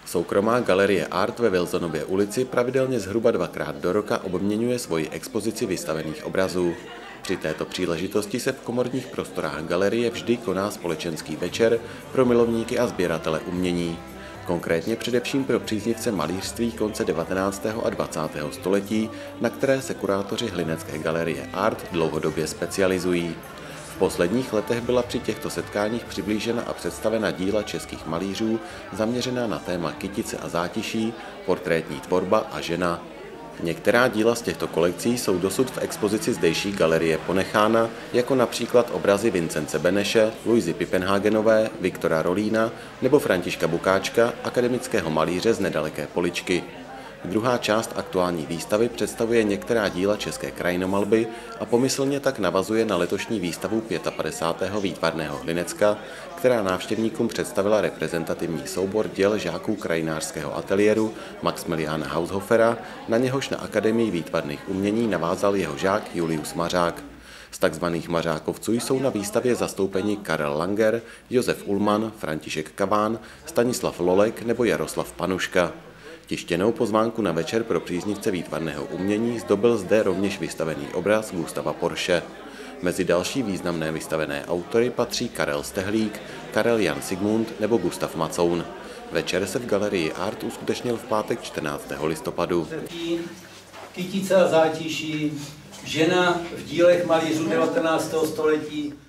Soukromá galerie Art ve Wilsonově ulici pravidelně zhruba dvakrát do roka obměňuje svoji expozici vystavených obrazů. Při této příležitosti se v komorních prostorách galerie vždy koná společenský večer pro milovníky a sběratele umění. Konkrétně především pro příznivce malířství konce 19. a 20. století, na které se kurátoři Hlinecké galerie Art dlouhodobě specializují. V posledních letech byla při těchto setkáních přiblížena a představena díla českých malířů zaměřená na téma kytice a zátiší, portrétní tvorba a žena. Některá díla z těchto kolekcí jsou dosud v expozici zdejší galerie ponechána, jako například obrazy Vincence Beneše, Luizy Pipenhagenové, Viktora Rolína nebo Františka Bukáčka, akademického malíře z nedaleké Poličky. Druhá část aktuální výstavy představuje některá díla české krajinomalby a pomyslně tak navazuje na letošní výstavu 55. výtvarného Hlinecka, která návštěvníkům představila reprezentativní soubor děl žáků krajinářského ateliéru Maxmiliána Haushofera, na něhož na Akademii výtvarných umění navázal jeho žák Julius Mařák. Z takzvaných Mařákovců jsou na výstavě zastoupeni Karel Langer, Josef Ullmann, František Kaván, Stanislav Lolek nebo Jaroslav Panuška. Tištěnou pozvánku na večer pro příznivce výtvarného umění zdobil zde rovněž vystavený obraz Gustava Porsche. Mezi další významné vystavené autory patří Karel Stehlík, Karel Jan Sigmund nebo Gustav Macoun. Večer se v galerii Art uskutečnil v pátek 14. listopadu. Kytice a zátiší, žena v dílech malířů 19. století.